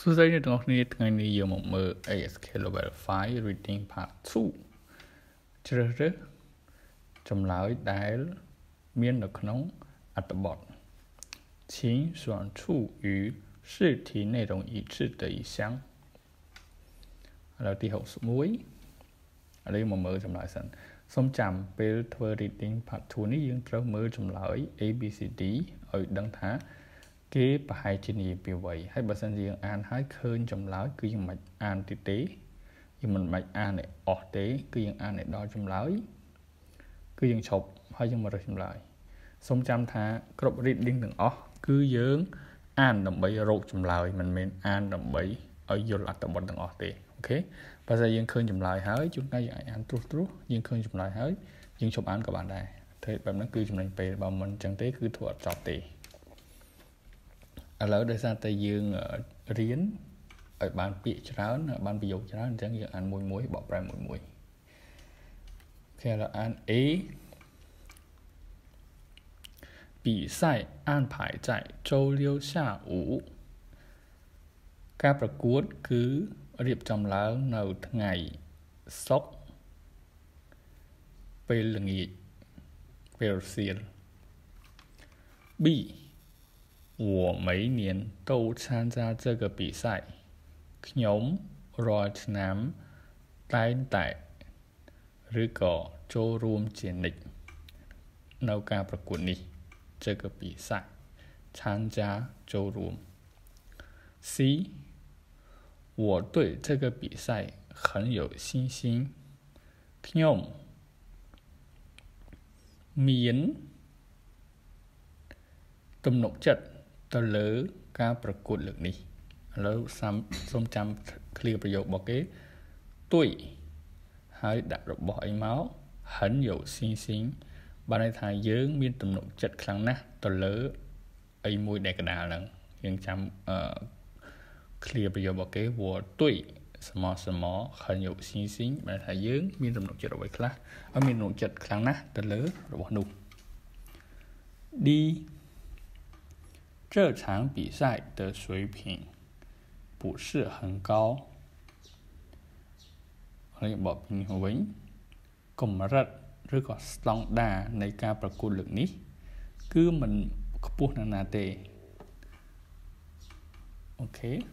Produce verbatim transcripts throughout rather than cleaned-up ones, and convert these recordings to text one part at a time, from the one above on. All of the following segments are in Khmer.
សួស្តីអ្នកទាំងអស់គ្នាថ្ងៃនេះយើងមកមើល A S K Level five Reading Part two ជ្រើសរើសចម្លើយដែលមាននៅក្នុងអត្ថបទ请选出与试题内容一致的一项ឥឡូវទីsixty-oneឥឡូវមកមើលចម្លើយសិនសូមចាំពេលធ្វើ Reading Part two នេះយើងត្រូវមើលចម្លើយ A B C D ឲ្យដឹងថាគេប្រហែលជានិយាយពីអ្វីហើយបើសិនជាយើងអានហើយឃើញចម្លើយគឺយើងមិនអានទៀតទេយើងមិនបាច់អានឲ្យអស់ទេគឺយើងអានឲ្យដល់ចម្លើយគឺយើងឈប់ហើយយើងមករើសចម្លើយសូមចាំថាគ្រប់ reading ទាំងអស់គឺយើងអានដើម្បីរកចម្លើយមិនមែនអានដើម្បីឲ្យយល់អត្ថបទទាំងអស់ទេអូខេបើស្អីយើងឃើញចម្លើយហើយជួនកាលយើងអាចអានត្រួសត្រាសយើងឃើញចម្លើយហើយយើងឈប់អានក៏បានដែរតែបែបហ្នឹងគឺចំណេញពេលបើមិនអញ្ចឹងទេគឺធ្វើអត់ចប់ទេឥឡូវដោយសារតែយើងរៀនឲ្យបានពាក្យច្រើនបានប្រយោគច្រើនអញ្ចឹងយើងអានមួយមួយបកប្រែមួយមួយអូខេឥឡូវអាន A 比赛安排在周六下午ការប្រកួតគឺរៀបចំឡើងនៅថ្ងៃសុក្រពេលល្ងាចពេលរសៀល B我每年都参加这个比赛ខ្ញុំរាល់ឆ្នាំតែងតែឬក៏ចូលរួមជានិច្ចនៅការប្រកួតនេះ这个比赛参加ចូលរួម C我对这个比赛很有信心ខ្ញុំមានទំនុកចិត្តទៅលើការប្រកួតលើកនេះឥឡូវសូមចាំ clear ប្រយោគរបស់គេទុយហើយដាក់របស់អីមក很有信心បានន័យថាយើងមានទំនុកចិត្តខ្លាំងណាស់ទៅលើអីមួយដែលកណ្ដាលហ្នឹងយើងចាំអឺ clear ប្រយោគរបស់គេ我对什么什么很有信心បានន័យថាយើងមានទំនុកចិត្តអ្វីខ្លះហើយមានទំនុកចិត្តខ្លាំងណាស់ទៅលើរបស់នោះ D这场比赛的水平不是很高ហើយបបពីនេះវិញកម្រិតឬក៏ស្តង់ដារនៃការប្រកួតលើកនេះគឺមិនខ្ពស់ណាស់ណាទេអូខេឥ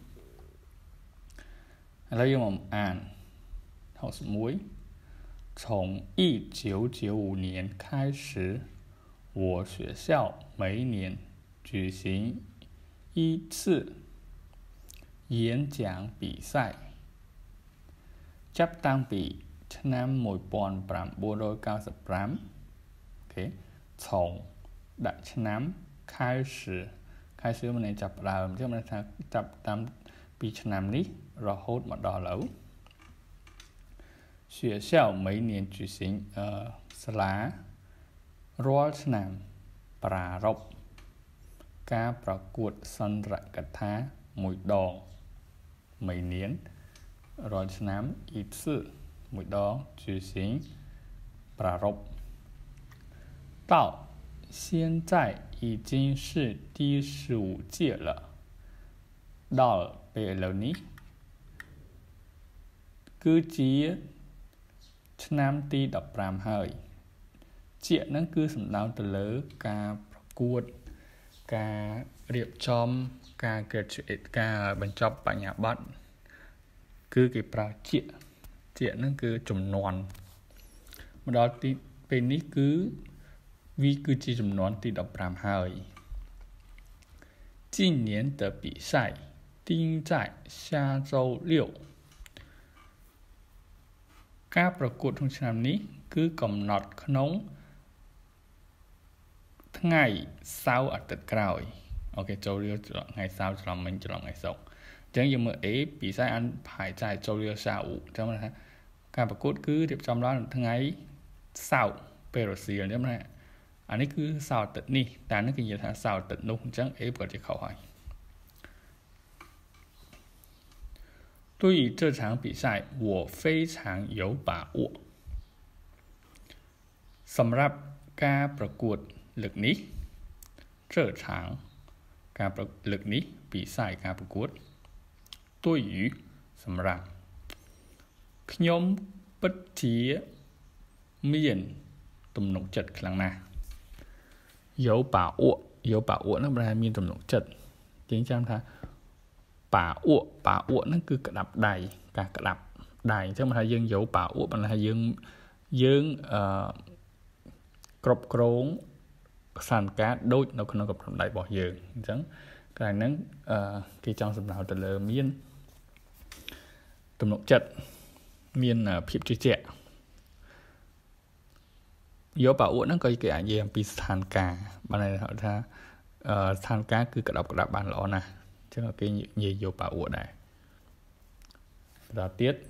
ឡូវយើងមកអានsixty-one从一九九五年开始我学校每年举行一次演讲比赛ចាប់តាំងពីឆ្នាំnineteen ninety-fiveអូខេ从ដាក់ឆ្នាំ开始开始មានន័យចាប់ផ្ដើមអញ្ចឹងមានន័យថាចាប់តាមពីឆ្នាំនេះរហូតមកដល់ឥឡូវ学校每年举行អឺសាលារាល់ឆ្នាំប្រារព្ធការប្រកួតសន្ទរកថាមួយដង每年រាល់ឆ្នាំ一次មួយដង举行ប្រារព្ធ到现在已经是第十五届了ដល់ពេលឥឡូវនេះគឺជាឆ្នាំទីfifteenហើយជាហ្នឹងគឺសំដៅទៅលើការប្រកួតការរៀបចំការ graduate ការបញ្ចប់បញ្ញាបត្រគឺគេប្រើជាជាហ្នឹងគឺចំនួនមកដល់ទីពេលនេះគឺវាគឺជាចំនួនទីfifteenហើយ今年的比赛定在下周六ការប្រកួតក្នុងឆ្នាំនេះគឺកំណត់ក្នុងថ្ងៃសៅរ៍អាទិត្យក្រោយអូខេចូលរៀលថ្ងៃសៅរ៍ច្រឡំមិញច្រឡំថ្ងៃសុក្រអញ្ចឹងយើងមើល A 比赛安排在周六下午អញ្ចឹងថាការប្រកួតគឺរៀបចំឡើងថ្ងៃសៅរ៍ពេលរសៀលអញ្ចឹងណាអានេះគឺសៅរ៍អាទិត្យនេះតែនេះគេនិយាយថាសៅរ៍អាទិត្យនោះអញ្ចឹង A ប្រកាសជាខុសហើយ对于这场比赛我非常有把握សម្រាប់ការប្រកួតលើកនេះ这场ការប្រលើកនេះ比赛ការប្រកួត对于សម្រាប់ខ្ញុំពិតជាមានទំនុកចិត្តខ្លាំងណាស់យោប៉ាអួយោប៉ាអួហ្នឹងប្រហែលមានទំនុកចិត្តជាងចាំថាប៉ាអួប៉ាអួហ្នឹងគឺក្តាប់ដៃការក្តាប់ដៃអញ្ចឹងមិនថាយើងយោប៉ាអួប៉ុន្តែថាយើងយើងអឺគ្រប់គ្រងស្ថានភាពដូចនៅក្នុងកំណត់ដៃរបស់យើងអញ្ចឹងកន្លែងហ្នឹងអឺគេចង់សម្ដៅទៅលើមានទំនុកចិត្តមានភាពជឿជាក់យកប៉ាអួហ្នឹងក៏គេអាចនិយាយអំពីស្ថានភាពបានន័យថាស្ថានភាពគឺក្តាប់ក្តាប់បានល្អណាស់អញ្ចឹងគេនិយាយយកប៉ាអួដែរបន្តទៀត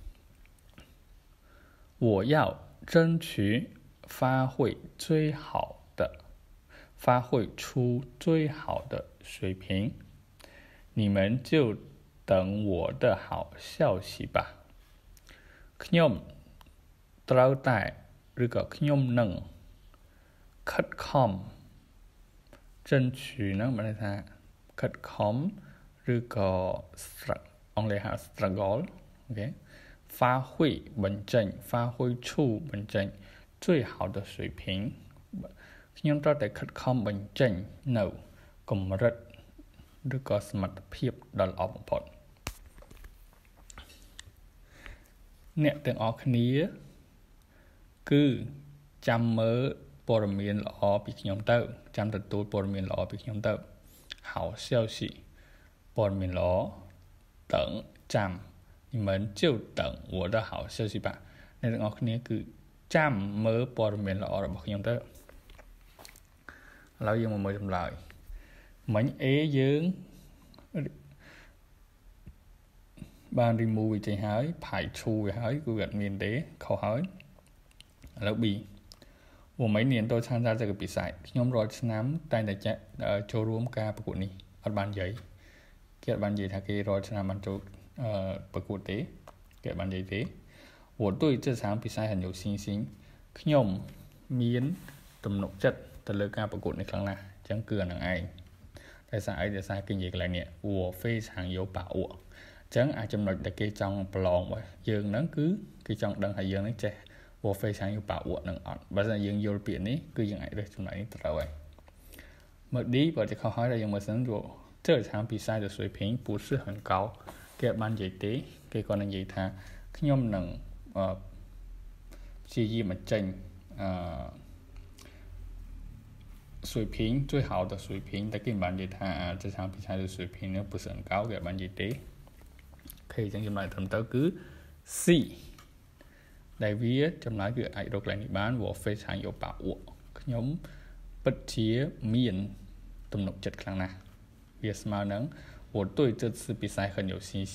我要争取发挥最好的发挥出最好的水平你们就等我的好消息吧ខ្ញុំត្រូវតែឬក៏ខ្ញុំនឹងខិតខំ爭取ហ្នឹងមានន័យថាខិតខំឬក៏អង់គ្លេសហៅ struggle អូខេ发挥បញ្ចេញ发挥出បញ្ចេញ最好的水平ខ្ញុំត្រូវតែខិតខំបញ្ចេញនៅកម្រិតឬក៏សមត្ថភាពដ៏ល្អបំផុតអ្នកទាំងអស់គ្នាគឺចាំមើលព័ត៌មានល្អពីខ្ញុំទៅចាំទទួលព័ត៌មានល្អពីខ្ញុំទៅ好消息ព័ត៌មានល្អ等ចាំ你们就等我的好消息吧អ្នកទាំងអស់គ្នាគឺចាំមើលព័ត៌មានល្អរបស់ខ្ញុំទៅឥឡូវយើងមកមើលចម្លើយមិញ A យើងបាន remove វាចេញហើយផាយឈូវាហើយគឺអត់មានទេខុសហើយឥឡូវ B 我每年都参加这个比赛ខ្ញុំរាល់ឆ្នាំតែងតែចូលរួមការប្រកួតនេះអត់បាននិយាយគេអត់បាននិយាយថាគេរាល់ឆ្នាំបានចូលប្រកួតទេគេអត់បាននិយាយទេ我对这场比赛很有信心ខ្ញុំមានទំនុកចិត្តទៅលើការប្រកួតនេះខ្លាំងណាស់អញ្ចឹងគឺអានឹងឯងតែសារអីតែសារគេនិយាយកន្លែងនេះ我非常有把握អញ្ចឹងអាចចំណុចដែលគេចង់ប្រឡងរបស់យើងហ្នឹងគឺគេចង់ដឹងថាយើងហ្នឹងចេះ我非常有把握នឹងអត់បើមិនយើងយល់ពាក្យនេះគឺយើងអាចរើសចំណុចនេះត្រូវហើយមើល D បើជាខុសហើយតែយើងមើលសិនજો这场比赛的水平不是很高គេបាននិយាយទេគេគាត់នឹងនិយាយថាខ្ញុំនឹងអឺព្យាយាមបញ្ចេញអឺ水平最好的水平តែគេបាននិយាយថា这场比赛的水平呢不是很高គេបាននិយាយទេអូខេអញ្ចឹងចំណុចត្រឹមត្រូវគឺ Cដែលវាចម្លើយគឺអាចរកកន្លែងនេះបាន我非常有把握ខ្ញុំពិតជាមានទំនុកចិត្តខ្លាំងណាស់វាស្មើនឹង我对这次比赛很有信心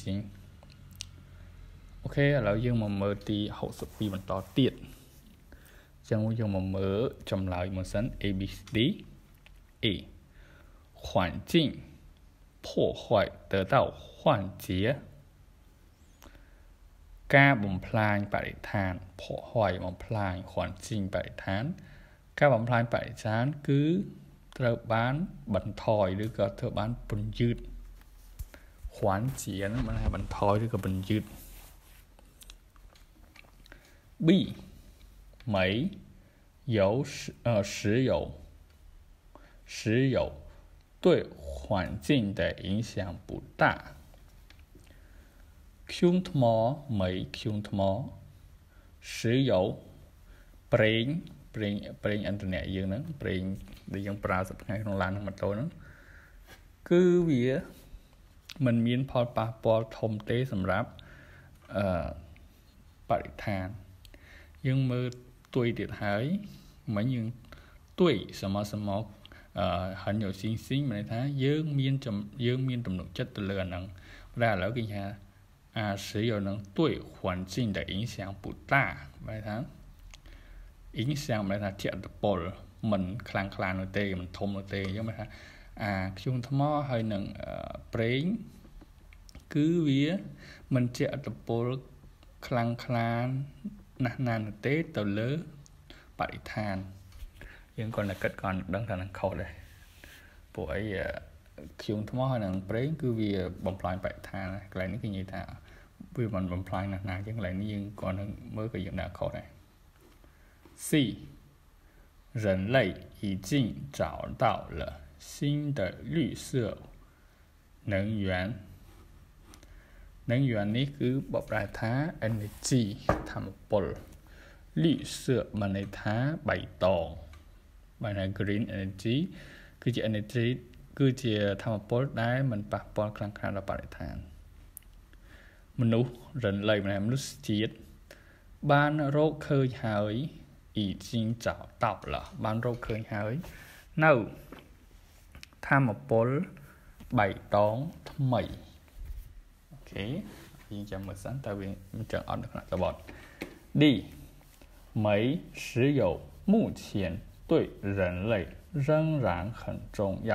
អូខេឥឡូវយើងមកមើលទីหกสิบពីរបន្តទៀតអញ្ចឹងយើងមកមើលចម្លើយមុនសិន A B C D A 环境破坏得到缓解ការបំផ្លាញបរិស្ថាន破坏បំផ្លាញ环境បរិស្ថានការបំផ្លាញបរិស្ថានគឺត្រូវបានបន្ថយឬក៏ត្រូវបានពន្យឺត缓解ហ្នឹងមិនថាបន្ថយឬក៏ពន្យឺត B 煤有呃石油石油对环境的影响不大ធ្យូងថ្ម煤ធ្យូងថ្ម石油ប្រេងប្រេងប្រេងឥន្ធនៈយើងហ្នឹងប្រេងដែលយើងប្រើសប្តាហ៍ក្នុងឡានម៉ូតូហ្នឹងគឺវាមិនមានផលប៉ះពាល់ធំទេសម្រាប់អឺបរិស្ថានយើងមើលទួយទៀតហើយមិញយើងទួយសមសមអឺ很有信心មានន័យថាយើងមានយើងមានទំនុកចិត្តទៅលើអាហ្នឹងតែឥឡូវគេថា啊石油能对环境的影响不大បែរថា影响បែរថាជាអត្តពលមិនខ្លាំងខ្លានោះទេមិនធំនោះទេអញ្ចឹងបែរថាអាធ្យូងថ្មហើយនឹងប្រេងគឺវាមិនជាអត្តពលខ្លាំងខ្លាណាស់ណានោះទេទៅលើបរិស្ថានយើងគាត់តែគិតគាត់ដឹងថានឹងខុសដែរពួកអីខ្ញុំថ្មហើយនឹងប្រេងគឺវាបំផ្លាញបរិស្ថានកន្លែងនេះគឺនិយាយថាវាមិនបំផ្លាញណាស់ណាអញ្ចឹងកន្លែងនេះយើងក៏នឹងមើលក៏យើងដាក់ខុសដែរ C 人类已经找到了新的绿色能源能源នេះគឺបបប្រែថា energy ធម្មពល绿色មានន័យថាបៃតងបានថា green energy គឺជា energy គឺជាធម្មពលដែលមិនប៉ះពាល់ខ្លាំងខ្លាដល់បរិស្ថានមនុស្ស人类មនុស្សជាតិបានរកឃើញហើយ已经找到了បានរកឃើញហើយនៅធម្មពលបៃតងថ្មីអូខេយើងចាំមើលសិនតើវាមិនចឹងអត់នៅក្នុងតបត់ D 煤石油目前对人类仍然很重要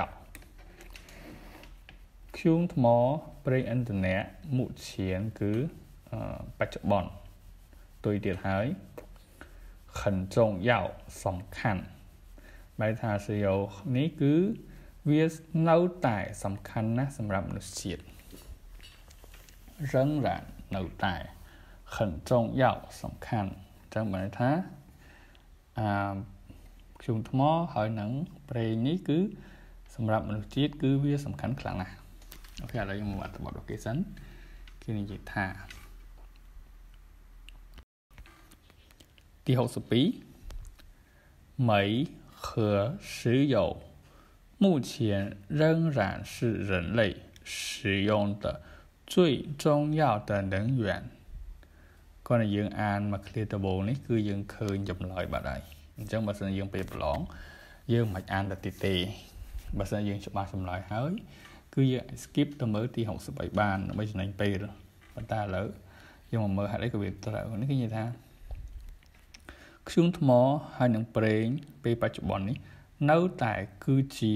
ឃ្យូងថ្មប្រេងឥន្ធនៈ目前គឺបច្ចុប្បន្នទុយទៀតហើយ很重要សំខាន់បែរថា石油នេះគឺវានៅតែសំខាន់ណាស់សម្រាប់មនុស្សជាតិ仍然នៅតែ很重要សំខាន់ចឹងបានថាអាឃ្យូងថ្មហើយនឹងប្រេងនេះគឺសម្រាប់មនុស្សជាតិគឺវាសំខាន់ខ្លាំងណាស់អូខេឥឡូវយើងមកអត្ថបទ location គេនិយាយថា第六十二煤和石油目前仍然是人类使用的最重要的能源គាត់ឲ្យយើងអានមក clear តបូលនេះគឺយើងឃើញចម្លើយបាត់ហើយអញ្ចឹងបើសិនយើងពេលប្រឡងយើងមិនអានទៅទៀតទេបើសិនយើងច្បាស់ចម្លើយហើយគឺយើង skip ទៅមើលទីหกสิบបីបានដើម្បីចំណេញពេលប៉ុន្តែឥឡូវយើងមកមើលហេតុអីក៏វាត្រូវនេះគឺនិយាយថាឃ្យូងថ្មហើយនឹងប្រេងពេលបច្ចុប្បន្ននេះនៅតែគឺជា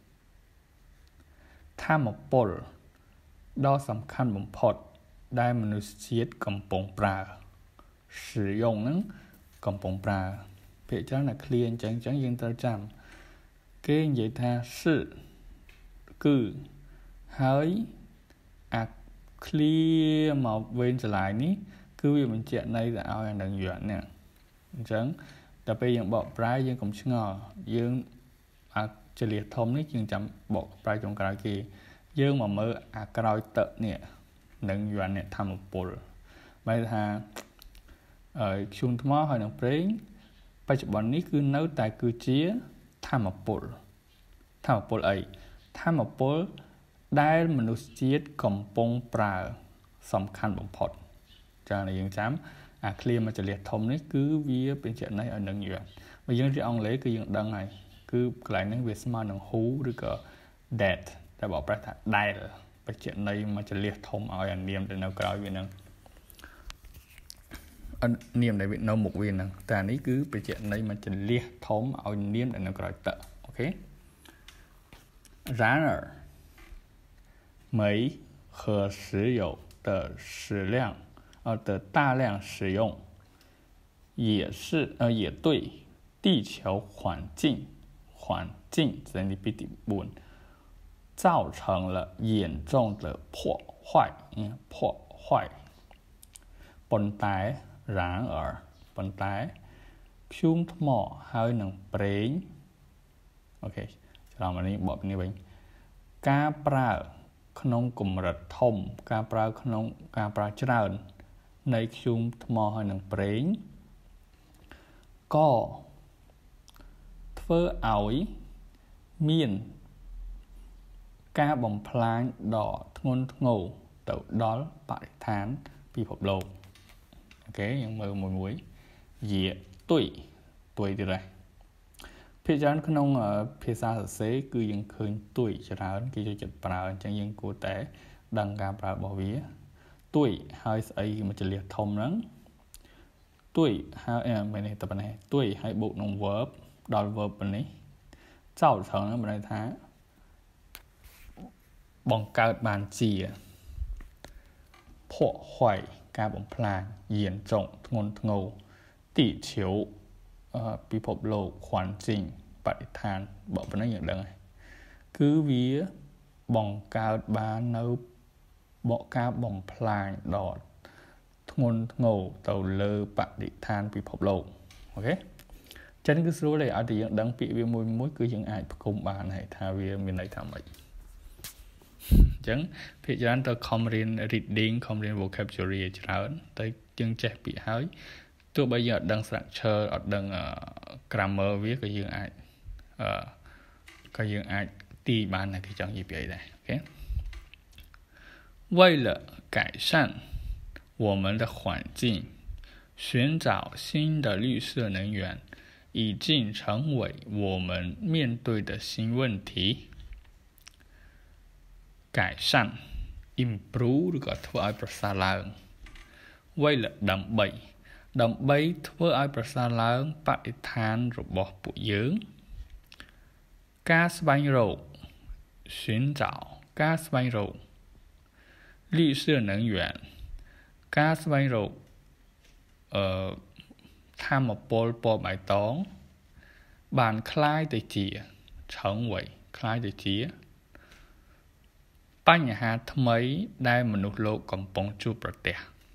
ធម្មពលដ៏សំខាន់បំផុតដែលមនុស្សជាតិកំពុងប្រើsử dụngហ្នឹងកំពុងប្រើពាក្យច្រើនតែ clear អញ្ចឹងអញ្ចឹងយើងត្រូវចាំគេនិយាយថា是គឺហើយអា clear មកវេនឆ្លាយនេះគឺវាបញ្ជាក់ន័យទៅឲ្យអានឹងយល់នេះអញ្ចឹងដល់ពេលយើងបកប្រែយើងកុំឆ្ងល់យើងអាចលាធំនេះយើងចាំបកប្រែចុងក្រោយគេយើងមកមើលអាក្រោយទឹកនេះនឹងយល់នេះធម្មពលបែរថាអឺឈូងថ្មហើយនឹងប្រេងបច្ចុប្បន្ននេះគឺនៅតែគឺជាធម្មពលធម្មពលអីធម្មពលដែលមនុស្សជាតិកំពុងប្រើសំខាន់បំផុតចា៎យើងចាំអា clear មកចលាធំនេះគឺវាបញ្ជាក់ន័យឲ្យនឹងយល់បើយើងរៀនអង់គ្លេសគឺយើងដឹងហើយគឺកន្លែងហ្នឹងវាស្មើនឹង who ឬក៏ that តែបើប្រែថាដែលបញ្ជាក់ន័យមកចលាធំឲ្យអានាមទៅនៅក្រោយវាហ្នឹងនាមដែលវានៅមុខវាហ្នឹងតែអានេះគឺបញ្ជាក់ន័យមកចលាធំឲ្យនាមដែលនៅក្រោយតអូខេ然而煤和石油的食量呃的大量使用也是呃也对地球环境环境整体比底部造成了严重的破坏嗯破坏ប៉ុន្តែ然而ប៉ុន្តែភូមិថ្មហើយនឹងប្រេងអូខេច្រឡំនេះបបនេះវិញការប្រើក្នុងកម្រិតធំការប្រើក្នុងការប្រើច្រើននៃធ្យូងថ្មហើយនឹងប្រេងក៏ធ្វើឲ្យមានការបំផ្លាញដ៏ធ្ងន់ធ្ងរទៅដល់បរិស្ថានពិភពលោកអូខេយើងមើលមួយមួយយាទុយទុយទៀតដែរភាគច្រើនក្នុងភាសាសរសេរគឺយើងឃើញទុយច្រើនគេចូលចិត្តប្រើអញ្ចឹងយើងគួរតែដឹងការប្រើរបស់វាទុយហើយស្អីមកចលាធំហ្នឹងទុយហើយមែនទេតែប៉ុណ្ណេះទុយហើយបូកនឹង verb ដល់ verb ប៉ុណ្នេះចោលច្រើនហ្នឹងបានន័យថាបង្កើតបានជា破坏ការបំផ្លាញយានចុងធ្ងន់ធ្ងរទីឈៀវពិភពលោក环境បរិស្ថានបើប៉ុណ្ណឹងយើងដឹងហើយគឺវាបង្កើតបាននៅបកការបបំផ្លាញដ៏ធ្ងន់ធ្ងរទៅលើបរិស្ថានពិភពលោកអូខេចឹងគឺស្រួលទេឲ្យតែយើងដឹងពាក្យវាមួយមួយគឺយើងអាចផ្គុំបានហើយថាវាមានន័យថាម៉េចអញ្ចឹងភាគច្រើនទៅខំរៀន reading ខំរៀន vocabulary ច្រើនតែយើងចេះពាក្យហើយទោះបីយើងអត់ដឹង structure អត់ដឹង grammar វាក៏យើងអាចអឺក៏យើងអាចទីបានតែគេចង់និយាយពីអីដែរអូខេ为了改善我们的环境寻找新的绿色能源已经成为我们面对的新问题改善 improve ឬក៏ធ្វើឲ្យប្រសើរឡើង为了ដើម្បីដើម្បីធ្វើឲ្យប្រសើរឡើងបរិស្ថានរបស់ពួកយើងការស្វែងរក寻找ការស្វែងរក绿色能源ការស្វែងរកអឺថាមពលពណ៌បៃតងបានคล้ายទៅជា成为คล้ายទៅជាបញ្ហាថ្មីដែលមនុស្សលោកកំពុងជួបប្រទះ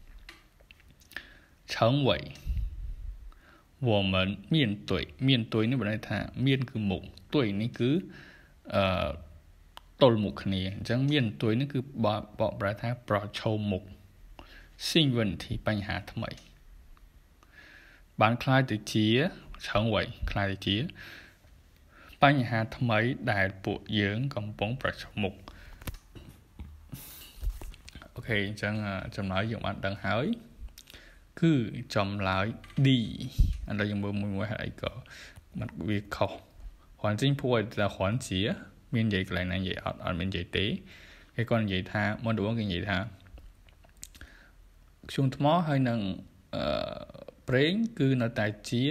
成为我们面对面对នេះបានន័យថាមានគឺមុខ对នេះគឺអឺទល់មុខគ្នាអញ្ចឹងមាន对នេះគឺបកប្រែថាប្រឈមមុខ新问题បញ្ហាថ្មីបានคล้ายទៅជា成为คล้ายទៅជាបញ្ហាថ្មីដែលពួកយើងកំពុងប្រឈមមុខអូខេអញ្ចឹងចម្លើយយើងបានដឹងហើយគឺចម្លើយ D ឥឡូវយើងមើលមួយមួយហេតុអីក៏มันវាខុស环境破坏的环节មាននិយាយកន្លែងណានិយាយអត់អត់មាននិយាយទេគេគាត់និយាយថាមកដួងគេនិយាយថាខ្យូងថ្មហើយនឹងអឺប្រេងគឺនៅតែជា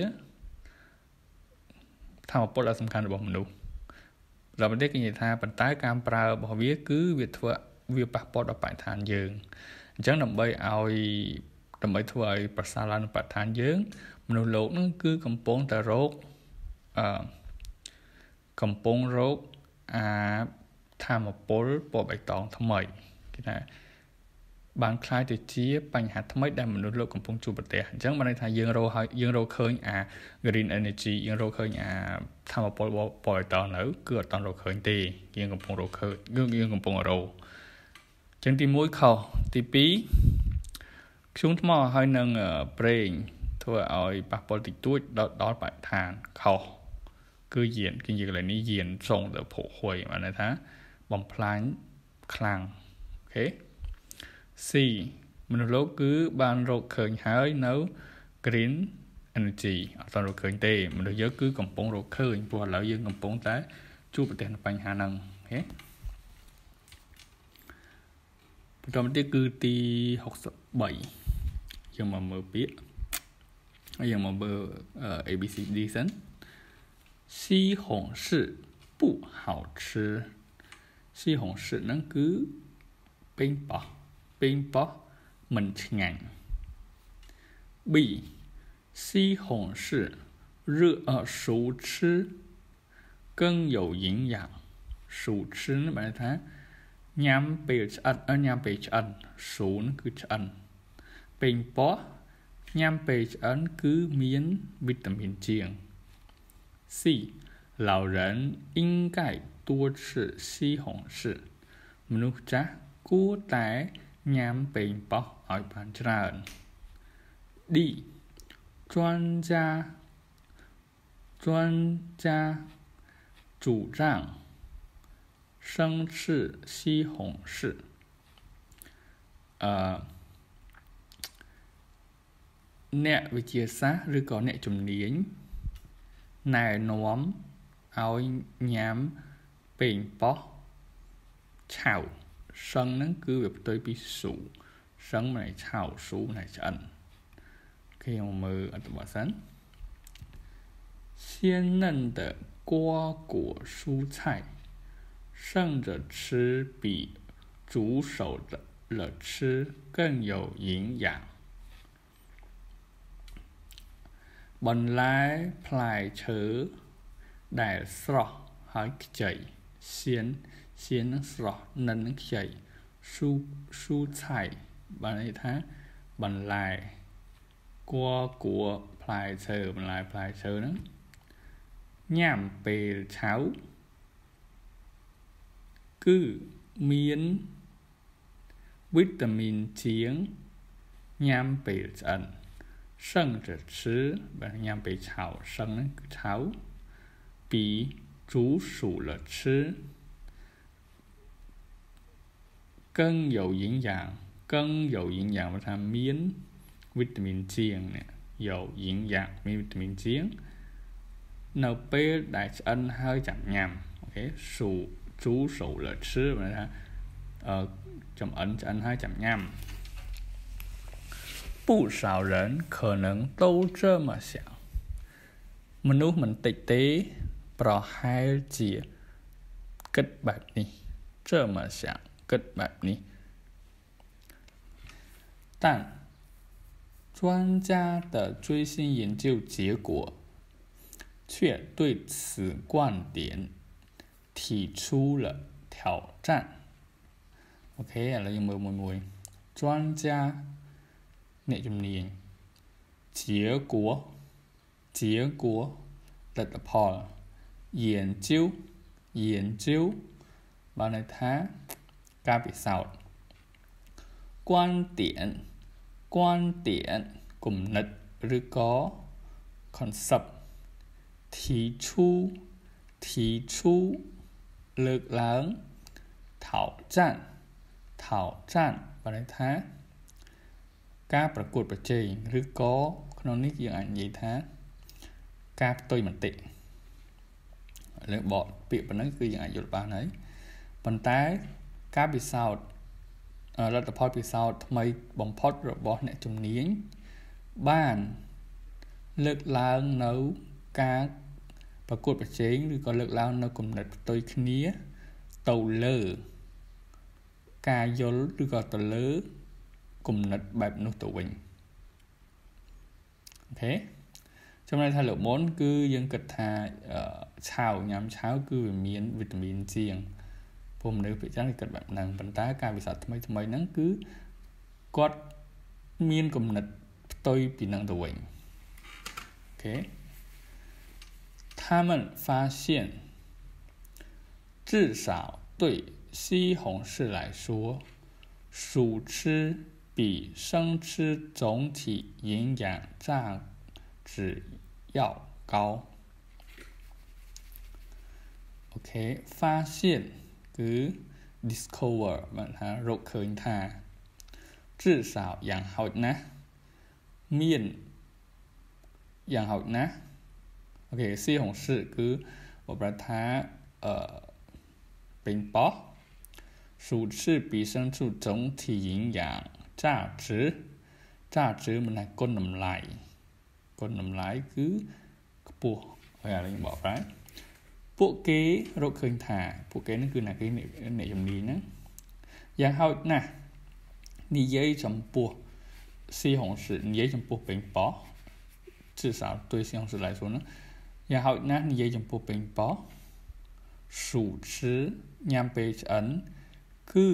ធម្មពលដ៏សំខាន់របស់មនុស្សដល់ប្រទេសគេនិយាយថាប៉ុន្តែការប្រើរបស់វាគឺវាធ្វើវាប៉ះពាល់ដល់បរិស្ថានយើងអញ្ចឹងដើម្បីឲ្យដើម្បីធ្វើឲ្យប្រសើរឡើងបរិស្ថានយើងមនុស្សលោកនឹងគឺកំពុងតែរកអឺកំពុងរកអាធម្មពលពណ៌បៃតងថ្មីគេថាបានคล้ายទៅជាបញ្ហាថ្មីដែលមនុស្សលោកកំពុងជួបប្រទះអញ្ចឹងបានន័យថាយើងរកឲ្យយើងរកឃើញអា green energy យើងរកឃើញអាធម្មពលពណ៌បៃតងនៅគឺអត់តរកឃើញទេយើងកំពុងរកឃើញយើងយើងកំពុងរកអញ្ចឹងទីមួយខុសទីពីរខ្យូងថ្មហើយនឹងប្រេងធ្វើឲ្យប៉ះពាល់តិចតួចដល់ដល់បរិស្ថានខុសគឺយានគឺនិយាយកន្លែងនេះយានส่งទៅភពហួយបានន័យថាបំផ្លាញខ្លាំងអូខេ C មនុស្សលោកគឺបានរកឃើញហើយនៅ green energy អត់ទាន់រកឃើញទេមនុស្សយើងគឺកំពុងរកឃើញព្រោះឥឡូវយើងកំពុងតែជួបប្រទះនឹងបញ្ហាហ្នឹងអូខេបន្តមកទៀតគឺទីหกสิบสามយើងមកមើលពាក្យហើយយើងមកមើល A B C D សិន西红柿不好吃西红柿ហ្នឹងគឺប៉េងប៉ោះប៉េងប៉ោះមិនឆ្ងាញ់ B 西红柿热呃熟吃更有营养熟吃នេះបានថាញ៉ាំពេលឆ្អិនញ៉ាំពេលឆ្អិន熟ហ្នឹងគឺឆ្អិនប៉េងប៉ោះញ៉ាំពេលឆ្អិនគឺមានវីតាមីនជាង C 老人应该多吃西红柿មនុស្សចាស់គួរតែញ៉ាំប៉េងប៉ោះឲ្យបានច្រើន D 专家专家主张生吃西红柿អឺអ្នកវិទ្យាសាស្ត្រឬក៏អ្នកជំនាញណែនាំឲ្យញ៉ាំប៉េងប៉ោះឆៅសឹងហ្នឹងគឺវាផ្ទុយពីស៊ូសឹងមិនឆៅស៊ូមិនឆ្អិនគេមកមើលអត្ថបទសិន鲜嫩的瓜果蔬菜生着吃比煮熟了吃更有营养បន្លែផ្លែឈើដែលស្រស់ហើយខ្ចីសៀន xiên nó sọ nần nó chảy su su chảy bạn ấy thá bạn lại qua của plài sờ bạn lại plài sờ đó nhảm bề cháo cứ miến vitamin chiếng nhảm bề ẩn生着吃bạn nhảm bề cháo生cháo比煮熟了吃更有营养更有营养 là miến vitamin chiếng nè dầu 营养 vitamin chiếng nấu bê đại ăn hơi chẳng nhằm ok sủ chú sủ là chứ mà ờ trong ấn ăn hơi chẳng nhằm 不少人可能都这么想 មនុស្សមិនតិចទេប្រហែលជាគិតបែបនេះ这么想គិតបែបនេះ但专家的最新研究结果却对此观点提出了挑战 ok là dùng mười mười mười专家 nghệជំនាញ 结果 结果 lậtផល 研究 研究 bạn này thá ការពិសោធន៍ quan điểm 观点 គំនិត ឬក៏ concept 提出 提出 លើកឡើង 挑战 挑战 bạn ấy thá ការប្រកួតប្រជែង ឬក៏ក្នុងនេះយើងអាចនិយាយថាការផ្ទុយមតិលើបកពាក្យប៉ុណ្ណឹងគឺយើងអាចយល់បានហើយប៉ុន្តែការពិសោធន៍លទ្ធផលពិសោធន៍ថ្មីបំផុតរបស់អ្នកជំនាញបានលើកឡើងនៅការប្រកួតប្រជែងឬក៏លើកឡើងនៅគំនិតផ្ទុយគ្នាទៅលើការយល់ឬក៏ទៅលើគំនិតបែបនោះទៅវិញអូខេចំណែកថាលើកមុនគឺយើងគិតថាឆាវញ៉ាំឆាវគឺវាមានវីតាមីនជាងព្រោះមនុស្សភាគច្រើនគេគិតបែបហ្នឹងប៉ុន្តែការវិស័យថ្មីថ្មីហ្នឹងគឺគាត់មានគំនិតផ្ទុយពីហ្នឹងទៅវិញអូខេ他们发现至少对西红柿来说熟吃比生吃总体营养价值要高 ok 发现គឺ discover បានថារកឃើញថា至少យ៉ាងហោចណាស់មានយ៉ាងហោចណាស់អូខេ西红柿គឺបបថាអឺពេញប៉ោះ熟吃比生吃总体营养价值价值มันថាគុណតម្លៃគុណតម្លៃគឺខ្ពស់ហើយឥឡូវខ្ញុំបកប្រែពួកគេរកឃើញថាពួកគេនឹងគឺអ្នកគេអ្នកជំនាញហ្នឹងយ៉ាងហោចណាស់និយាយចំពោះ西红柿និយាយចំពោះពេញប៉ោះ至少对西红柿来说呢យ៉ាងហោចណាស់និយាយចំពោះពេញប៉ោះ熟吃ញ៉ាំពេលឆ្អិនគឺ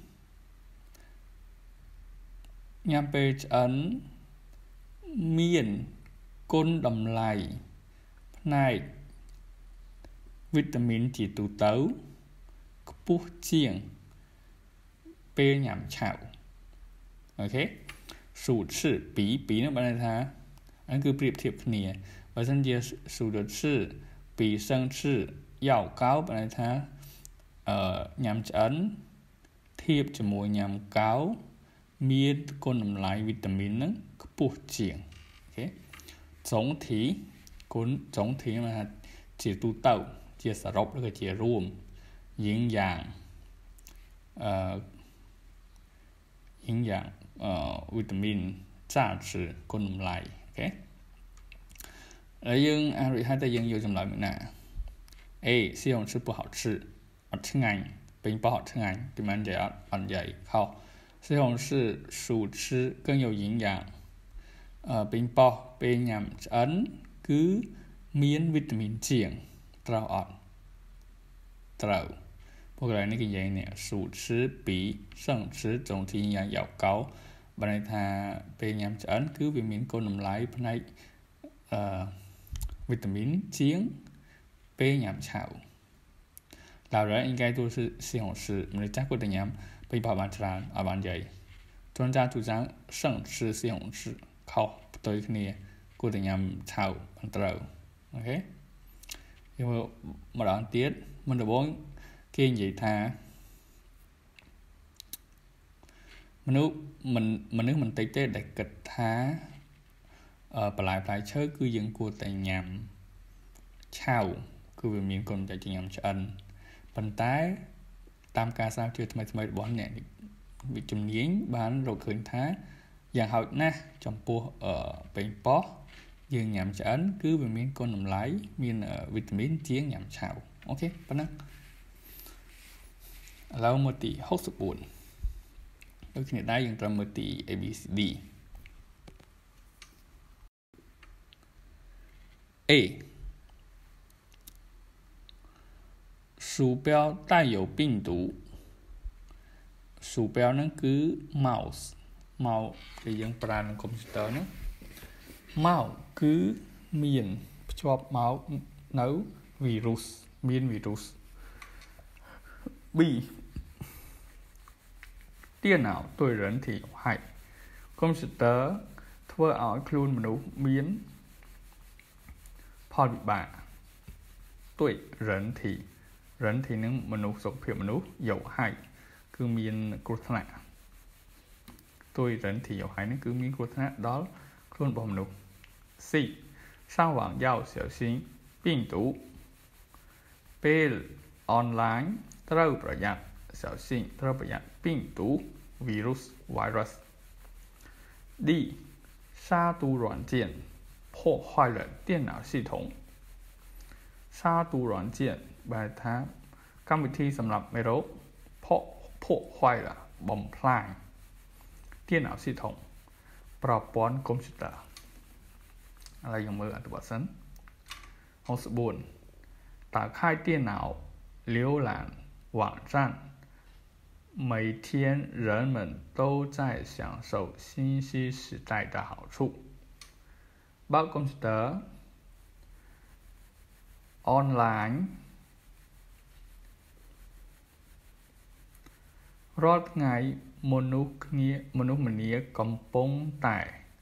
ញ៉ាំពេលឆ្អិនមានគុណតម្លៃផ្នែកវីតាមីនជាទូទៅខ្ពស់ជាងពេលញ៉ាំឆៅអូខេ熟吃ពីពីនោះបានន័យថាអាគឺប្រៀបធៀបគ្នាបើសិនជា熟吃ពី生吃要高បានន័យថាអឺញ៉ាំឆ្អិនធៀបជាមួយញ៉ាំកៅមានគុណតម្លៃវីតាមីនហ្នឹងខ្ពស់ជាងអូខេ总体គុណ总体មកថាជាទូទៅជាសរុបឬក៏ជារួម营养អឺ营养អឺវីតាមីន价值គុណតម្លៃអូខេហើយយើងអានរួចហើយតែយើងយកចម្លើយមកណា A 西红柿不好吃អត់ឆ្ងាញ់ពេញប៉ោះអត់ឆ្ងាញ់ពីមិននិយាយអត់អត់និយាយខុស西红柿熟吃更有营养អឺពេញប៉ោះពេលញ៉ាំឆ្អិនគឺមានវីតាមីនជាងត្រូវអត់ត្រូវពួកកន្លែងនេះគេនិយាយនេះสูตร吃比胜吃总体营养要高បានន័យថាពេលញ៉ាំឆ្អិនគឺវាមានគុណតម្លៃផ្នែកអឺវីតាមីនជាងពេលញ៉ាំឆៅ老人应该都是西红柿មនុស្សចាស់គួរតែញ៉ាំពេលបបបានច្រើនឲ្យបានយាយ专家主张胜吃西红柿ខុសផ្ទុយគ្នាគួរតែញ៉ាំឆៅបានត្រូវអូខេយើងមើលម្ដងទៀតមុនដំបូងគេនិយាយថាមនុស្សមិនមនុស្សមិនតិចទេដែលគិតថាអឺបន្លែផ្លែឈើគឺយើងគួរតែញ៉ាំឆៅគឺវាមានគុណប្រយោជន៍ជាងញ៉ាំឆ្អិនប៉ុន្តែតាមការស្រាវជ្រាវថ្មីថ្មីរបស់អ្នកវិជំនាញបានរកឃើញថាយ៉ាងហោចណាស់ចំពោះអឺប៉េងប៉ោះយើងញ៉ាំឆ្អិនគឺវាមានគុណតម្លៃមានវីតាមីនជាងញ៉ាំឆៅអូខេប៉ុណ្ណឹងឥឡូវមកទីหกสิบสี่ដូចគ្នាដែរយើងត្រូវមើលទី A B C D A 鼠标带有病毒鼠标ហ្នឹងគឺ mouse mouse ដែលយើងប្រើក្នុងកុំព្យូទ័រហ្នឹង mouse គឺមានភ្ជាប់មកនៅ virus មាន virus B 电脑对人体有害កុំព្យូទ័រធ្វើឲ្យខ្លួនមនុស្សមានផលវិបាក对人体人体នឹងមនុស្សសុខភាពមនុស្ស有害គឺមានគ្រោះថ្នាក់对人体有害នឹងគឺមានគ្រោះថ្នាក់ដល់ខ្លួនរបស់មនុស្ស C 上网要小心病毒ពេល online ត្រូវប្រយ័ត្ន小心ត្រូវប្រយ័ត្ន病毒 virus virus D 杀毒软件破坏了电脑系统杀毒软件បែរថាកម្មវិធីសម្រាប់មេរោគ破破坏了បំផ្លាញ电脑系统ប្រព័ន្ធកុំព្យូទ័រឥឡូវយើងមើលអត្ថបទសិនหกสิบ四打开电脑浏览网站每天人们都在享受信息时代的好处បើកកុំព្យូទ័រ online រាល់ថ្ងៃមនុស្សគ្នាមនុស្សម្នាកំពុងតែ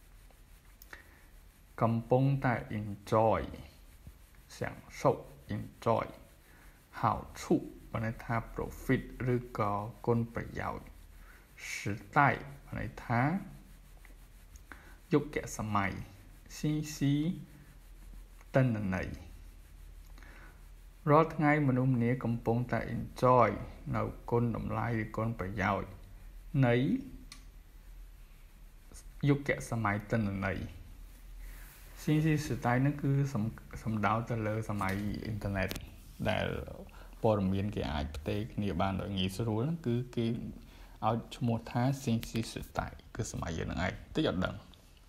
កំពុងតែ enjoy 享受 enjoy 好处បានន័យថា profit ឬក៏គុណប្រយោជន៍时代បានន័យថាយុគសម័យស៊ីស៊ីតនន័យរាល់ថ្ងៃមនុស្សម្នាកំពុងតែ enjoy នៅគុណតម្លៃឬគុណប្រយោជន៍នៃយុគសម័យតនន័យស៊ីស៊ីសតៃនឹងគឺសំដៅទៅលើសម័យអ៊ីនធឺណិតដែលព័ត៌មានគេអាចផ្ទេរគ្នាបានដោយងាយស្រួលហ្នឹងគឺគេឲ្យឈ្មោះថាស៊ីស៊ីសតៃគឺសម័យយើងហ្នឹងឯងតិចអត់ដឹង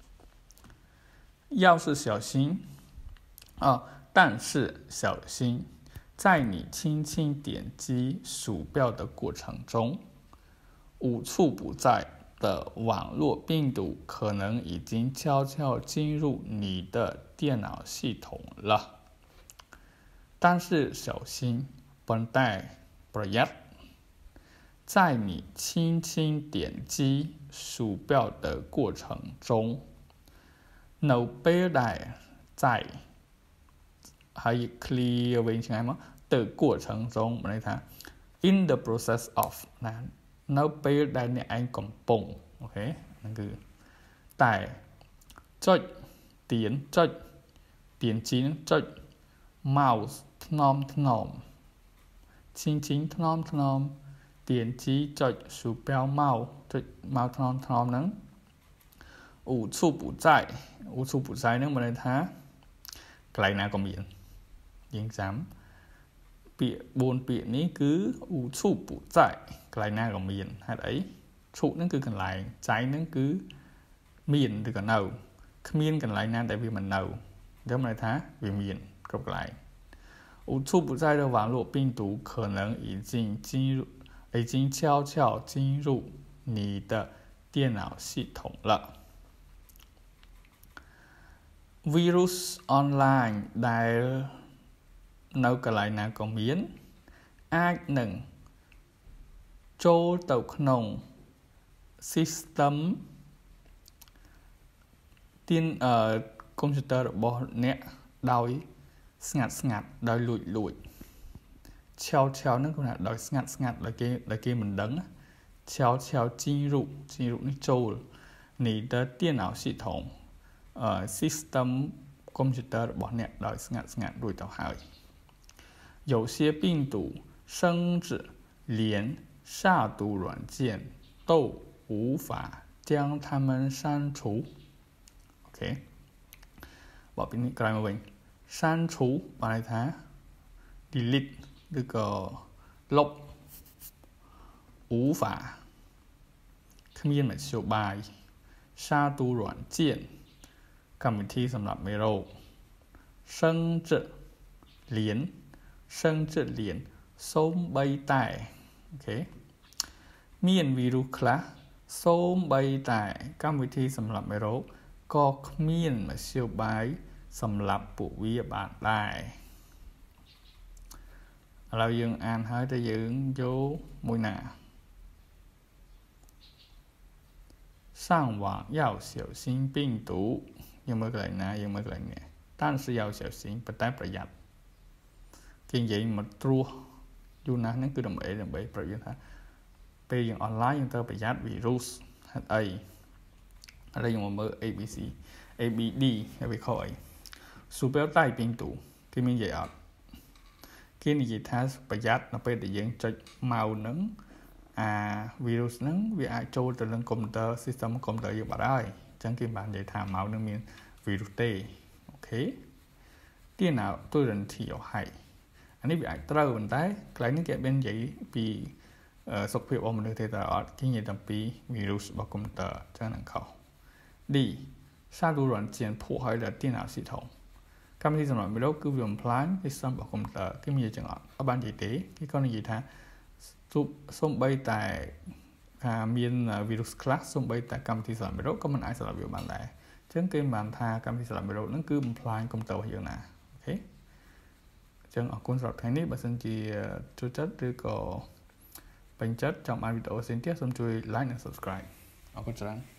要是小心哦但是小心在你轻轻点击鼠标的过程中无处不在的网络病毒可能已经悄悄进入你的电脑系统了但是小心ប៉ុន្តែប្រយ័ត្ន在你轻轻点击鼠标的过程中នៅពេលដែល在ហើយ clear វិញឆ្ងាយមកទៅ过程中បានន័យថា in the process of ណានៅពេលដែលអ្នកឯងកំពុងអូខេហ្នឹងគឺតែចុចទៀនចុចទៀនជីនឹងចុច mouse ថ្នមថ្នមឈិងឈិងថ្នមថ្នមទៀនជីចុច鼠标 mouse ចុច mouse ថ្នមថ្នមហ្នឹង无处不在无处不在ហ្នឹងមានន័យថាកន្លែងណាក៏មានយើងចាំពាក្យបួនពាក្យនេះគឺឧឈុពុចៃកន្លែងណាក៏មានហេតុអីឈុហ្នឹងគឺកន្លែងចៃហ្នឹងគឺមានឬក៏នៅគ្មានកន្លែងណាដែលវាមិននៅអញ្ចឹងន័យថាវាមានគ្រប់កន្លែង无处不在的网络病毒可能已经进入，已经悄悄进入你的电脑系统了。Virus online ដែលនៅកន្លែងណាក៏មានអាចនឹងចូលទៅក្នុង system ទៀនអឺកុំព្យូទ័ររបស់អ្នកដោយស្ងាត់ស្ងាត់ដោយលួចលួចឆាវឆាវហ្នឹងគឺថាដោយស្ងាត់ស្ងាត់ដោយគេដោយគេមិនដឹងឆាវឆាវ进入进入នេះចូល你的电脑系统អឺ system កុំព្យូទ័ររបស់អ្នកដោយស្ងាត់ស្ងាត់រួចទៅហើយ有些病毒甚至连杀毒软件都无法将它们删除 OK បបពីនេះក្រោយមកវិញ删除បានន័យថា delete ឬក៏លុប无法គ្មានមធ្យោបាយ杀毒软件កម្មវិធីសម្រាប់មេរោគ甚至连甚至连សូម្បីតែអូខេមានវីរុសខ្លះសូម្បីតែកម្មវិធីសម្រាប់មេរោគក៏គ្មានមធ្យោបាយសម្រាប់ពួកវាបានដែរឥឡូវយើងអានហើយតែយើងយកមួយណា上网要小心病毒យើងមើលកន្លែងណាយើងមើលកន្លែងនេះ但是要小心ប៉ុន្តែប្រយ័ត្នគេនិយាយមកត្រួសយូរណាស់ហ្នឹងគឺដើម្បីដើម្បីប្រាប់យើងថាពេលយើងអនឡាញយើងត្រូវប្រយ័ត្នវីរុសហេតុអីឥឡូវយើងមកមើល A B C A B D ហើយវាខុសអីស៊ូបែលតៃពីងទូគេមាននិយាយអត់គេនិយាយថាប្រយ័ត្ននៅពេលដែលយើងចុចម៉ៅហ្នឹងអាវីរុសហ្នឹងវាអាចចូលទៅនឹងកុំព្យូទ័រ system កុំព្យូទ័រយើងបាត់ហើយអញ្ចឹងគេបាននិយាយថាម៉ៅហ្នឹងមានវីរុសទេអូខេ电脑对人体有害អានេះវាអាចត្រូវប៉ុន្តែកន្លែងនេះគេបាននិយាយពីសុខភាពរបស់មនុស្សទេតើអត់គេនិយាយតែពីវីរុសរបស់កុំព្យូទ័រអញ្ចឹងនឹងខុស D 杀毒软件破坏了电脑系统កម្មវិធីសម្រាប់មេរោគគឺវាបំផ្លាញ system របស់កុំព្យូទ័រគេមាននិយាយចឹងអត់អត់បាននិយាយទេគេក៏និយាយថាសូម្បីតែថាមានវីរុសខ្លះសូម្បីតែកម្មវិធីសម្រាប់មេរោគក៏មិនអាចសម្រាប់វាបានដែរអញ្ចឹងគេបានថាកម្មវិធីសម្រាប់មេរោគហ្នឹងគឺបំផ្លាញកុំព្យូទ័ររបស់យើងណាអូខេអញ្ចឹងអរគុណសម្រាប់ថ្ងៃនេះបើសិនជាចូលចិត្តឬក៏ពេញចិត្តចង់បានវីដេអូផ្សេងទៀតសូមជួយ like និង subscribe អរគុណច្រើន